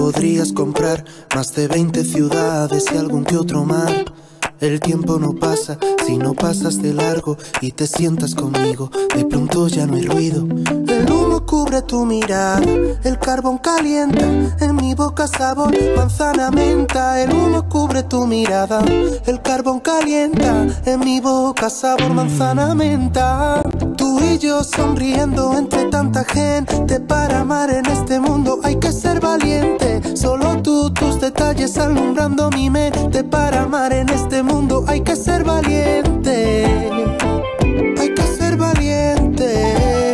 podrías comprar más de 20 ciudades y algún que otro mar. El tiempo no pasa si no pasas de largo y te sientas conmigo. De pronto ya no hay ruido. El humo cubre tu mirada, el carbón calienta en mi boca sabor manzana menta. El humo cubre tu mirada, el carbón calienta en mi boca sabor manzana menta. Tú y yo sonriendo entre tanta gente. Para amar en este mundo hay que ser valiente. Solo tú, tus detalles alumbrando mi mente. Para amar en este mundo hay que ser valiente. Hay que ser valiente.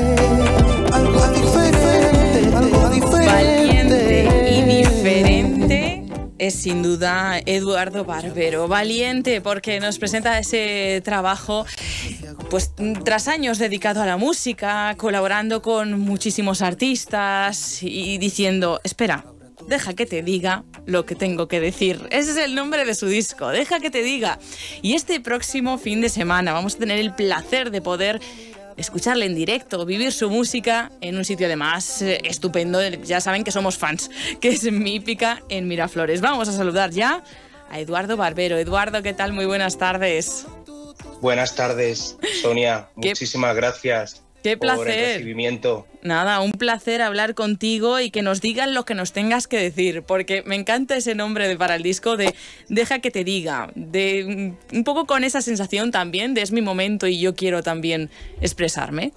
Algo diferente, algo diferente. Valiente y diferente es sin duda Eduardo Barbero. Valiente porque nos presenta ese trabajo pues tras años dedicado a la música, colaborando con muchísimos artistas y diciendo, espera, deja que te diga lo que tengo que decir. Ese es el nombre de su disco, Deja que te diga. Y este próximo fin de semana vamos a tener el placer de poder escucharle en directo, vivir su música en un sitio además estupendo. Ya saben que somos fans, que es Mípica en Miraflores. Vamos a saludar ya a Eduardo Barbero. Eduardo, ¿qué tal? Muy buenas tardes. Buenas tardes, Sonia. Muchísimas gracias. ¡Qué placer! Por el recibimiento. Nada, un placer hablar contigo y que nos digan lo que nos tengas que decir, porque me encanta ese nombre para el disco de Deja que te diga, de un poco con esa sensación también de es mi momento y yo quiero también expresarme.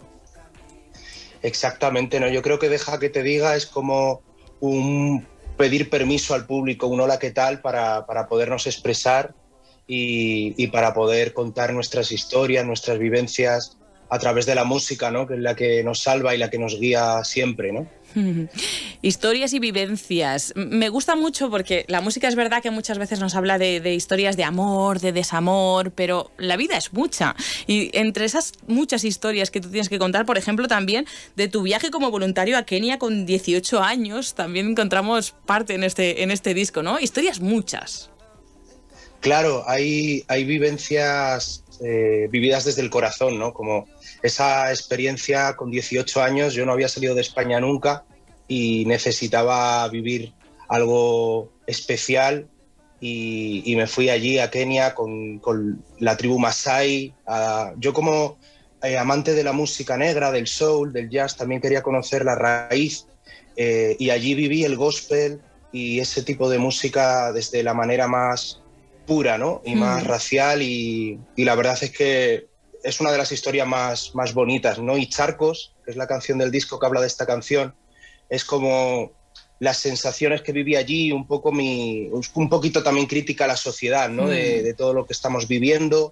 Exactamente, ¿no? Yo creo que Deja que te diga es como un pedir permiso al público, un hola, ¿qué tal? Para podernos expresar y para poder contar nuestras historias, nuestras vivencias a través de la música, ¿no? Que es la que nos salva y la que nos guía siempre, ¿no? Historias y vivencias. Me gusta mucho porque la música es verdad que muchas veces nos habla de historias de amor, de desamor, pero la vida es mucha. Y entre esas muchas historias que tú tienes que contar, por ejemplo, también de tu viaje como voluntario a Kenia con 18 años, también encontramos parte en este disco, ¿no? Historias muchas. Claro, hay vivencias vividas desde el corazón, ¿no? Como esa experiencia con 18 años, yo no había salido de España nunca y necesitaba vivir algo especial y me fui allí a Kenia con la tribu Masái. Yo como amante de la música negra, del soul, del jazz, también quería conocer la raíz y allí viví el gospel y ese tipo de música desde la manera más pura, ¿no? Y más racial y la verdad es que es una de las historias más bonitas, ¿no? Y Charcos, que es la canción del disco que habla de esta canción, es como las sensaciones que viví allí, un poquito también crítica a la sociedad, ¿no? De todo lo que estamos viviendo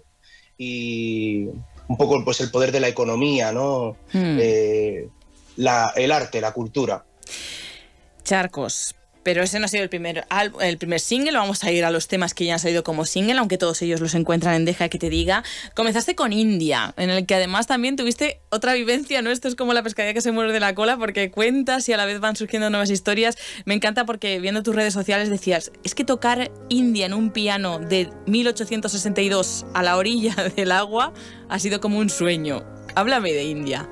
y un poco pues el poder de la economía, ¿no? El arte, la cultura. Charcos. Pero ese no ha sido el primer single. Vamos a ir a los temas que ya han salido como single, aunque todos ellos los encuentran en Deja que te diga. Comenzaste con India, en el que además también tuviste otra vivencia, ¿no? Esto es como la pescadilla que se muerde la cola, porque cuentas y a la vez van surgiendo nuevas historias. Me encanta porque viendo tus redes sociales decías, es que tocar India en un piano de 1862 a la orilla del agua ha sido como un sueño. Háblame de India.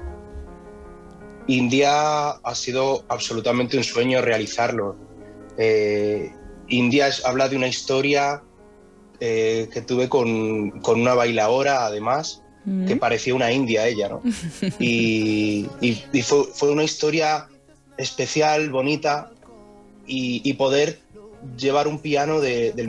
India ha sido absolutamente un sueño realizarlo. India habla de una historia que tuve con una bailaora, además, que parecía una india ella, ¿no? y fue una historia especial, bonita, y poder llevar un piano del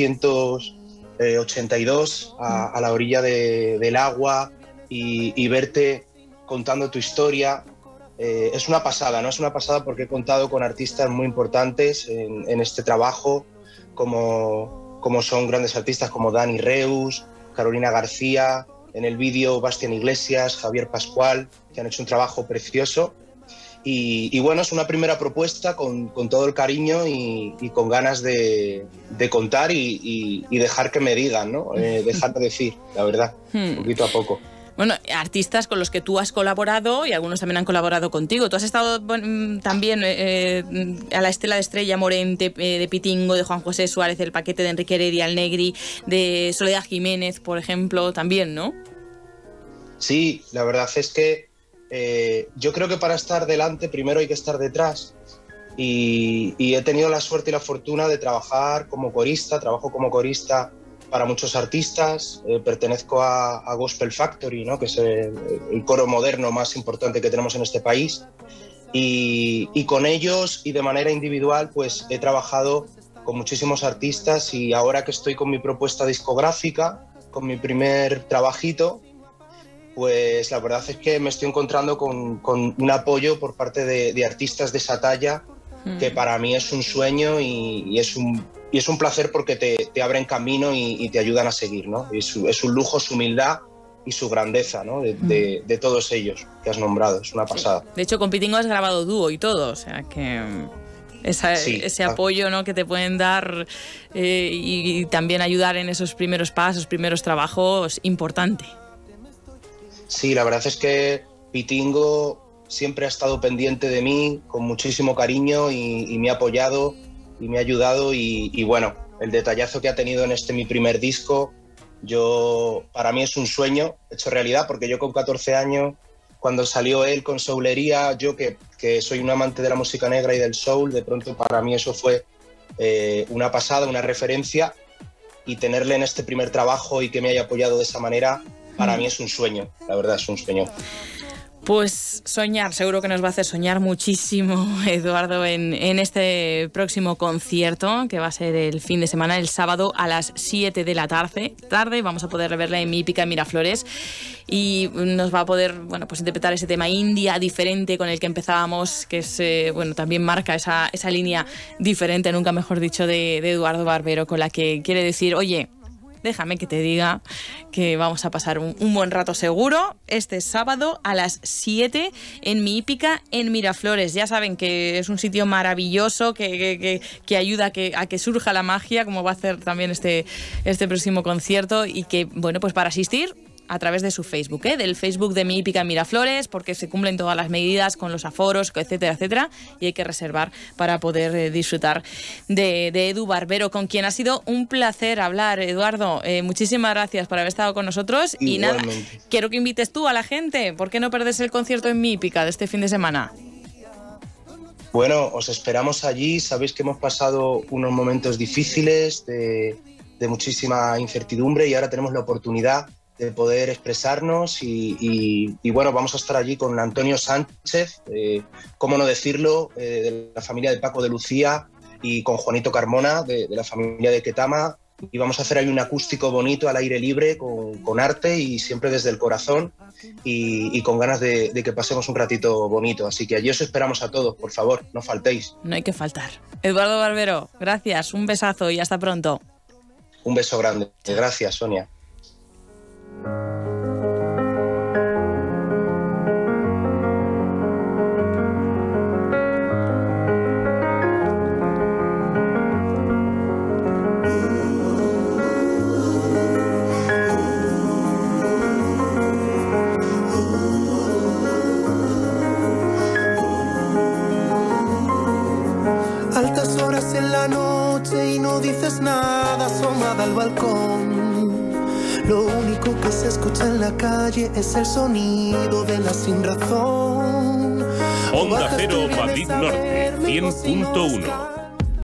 1882 a la orilla del agua y verte contando tu historia. Es una pasada, ¿no? Es una pasada porque he contado con artistas muy importantes en este trabajo, como son grandes artistas como Dani Reus, Carolina García, en el vídeo Bastián Iglesias, Javier Pascual, que han hecho un trabajo precioso. Y bueno, es una primera propuesta con todo el cariño y con ganas de contar y dejar que me digan, ¿no? Dejar de decir, la verdad, poquito a poco. Bueno, artistas con los que tú has colaborado y algunos también han colaborado contigo. Tú has estado también a la estela de Estrella Morente, de Pitingo, de Juan José Suárez, del Paquete, de Enrique Heredia, El Negri, de Soledad Jiménez, por ejemplo, también, ¿no? Sí, la verdad es que yo creo que para estar delante primero hay que estar detrás y he tenido la suerte y la fortuna de trabajar como corista. Trabajo como corista para muchos artistas. Pertenezco a Gospel Factory, ¿no? Que es el coro moderno más importante que tenemos en este país. Y con ellos y de manera individual pues he trabajado con muchísimos artistas, y ahora que estoy con mi propuesta discográfica, con mi primer trabajito, pues la verdad es que me estoy encontrando con un apoyo por parte de artistas de esa talla, que para mí es un sueño y es un placer, porque te abren camino y te ayudan a seguir, ¿no? Es un lujo su humildad y su grandeza, ¿no? de todos ellos que has nombrado. Es una pasada. Sí. De hecho, con Pitingo has grabado dúo y todo, o sea que ese apoyo, ¿no? que te pueden dar y también ayudar en esos primeros pasos, primeros trabajos, importante. Sí, la verdad es que Pitingo siempre ha estado pendiente de mí con muchísimo cariño y me ha apoyado y me ha ayudado, y bueno, el detallazo que ha tenido en mi primer disco, para mí es un sueño hecho realidad, porque yo con 14 años, cuando salió él con Soulería, yo que soy un amante de la música negra y del soul, de pronto para mí eso fue una pasada, una referencia, y tenerle en este primer trabajo y que me haya apoyado de esa manera, para mí es un sueño, la verdad es un sueño. Pues soñar, seguro que nos va a hacer soñar muchísimo, Eduardo, en este próximo concierto, que va a ser el fin de semana, el sábado a las 7 de la tarde. Vamos a poder verla en Mi Hípica en Miraflores, y nos va a poder, bueno, pues interpretar ese tema India diferente con el que empezábamos, que es, bueno, también marca esa línea diferente, nunca mejor dicho, de Eduardo Barbero, con la que quiere decir, oye, déjame que te diga que vamos a pasar un buen rato seguro este sábado a las 7 en Mi Hípica en Miraflores. Ya saben que es un sitio maravilloso que ayuda a que surja la magia, como va a hacer también este próximo concierto, y que, bueno, pues para asistir a través de su Facebook, del Facebook de Mi Hípica en Miraflores, porque se cumplen todas las medidas con los aforos, etcétera, etcétera, y hay que reservar para poder disfrutar de Edu Barbero, con quien ha sido un placer hablar. Eduardo, muchísimas gracias por haber estado con nosotros. Igualmente. Y nada, quiero que invites tú a la gente. ¿Por qué no perdes el concierto en Mi Hípica de este fin de semana? Bueno, os esperamos allí. Sabéis que hemos pasado unos momentos difíciles, de muchísima incertidumbre, y ahora tenemos la oportunidad de poder expresarnos y bueno, vamos a estar allí con Antonio Sánchez, cómo no decirlo, de la familia de Paco de Lucía, y con Juanito Carmona, de la familia de Ketama, y vamos a hacer ahí un acústico bonito al aire libre, con arte y siempre desde el corazón, y con ganas de que pasemos un ratito bonito. Así que allí os esperamos a todos, por favor, no faltéis. No hay que faltar. Eduardo Barbero, gracias, un besazo y hasta pronto. Un beso grande. Gracias, Sonia. Altas horas en la noche y no dices nada, asomada al balcón. Lo único que se escucha en la calle es el sonido de la sinrazón. Onda Cero, Madrid Norte, 100.1.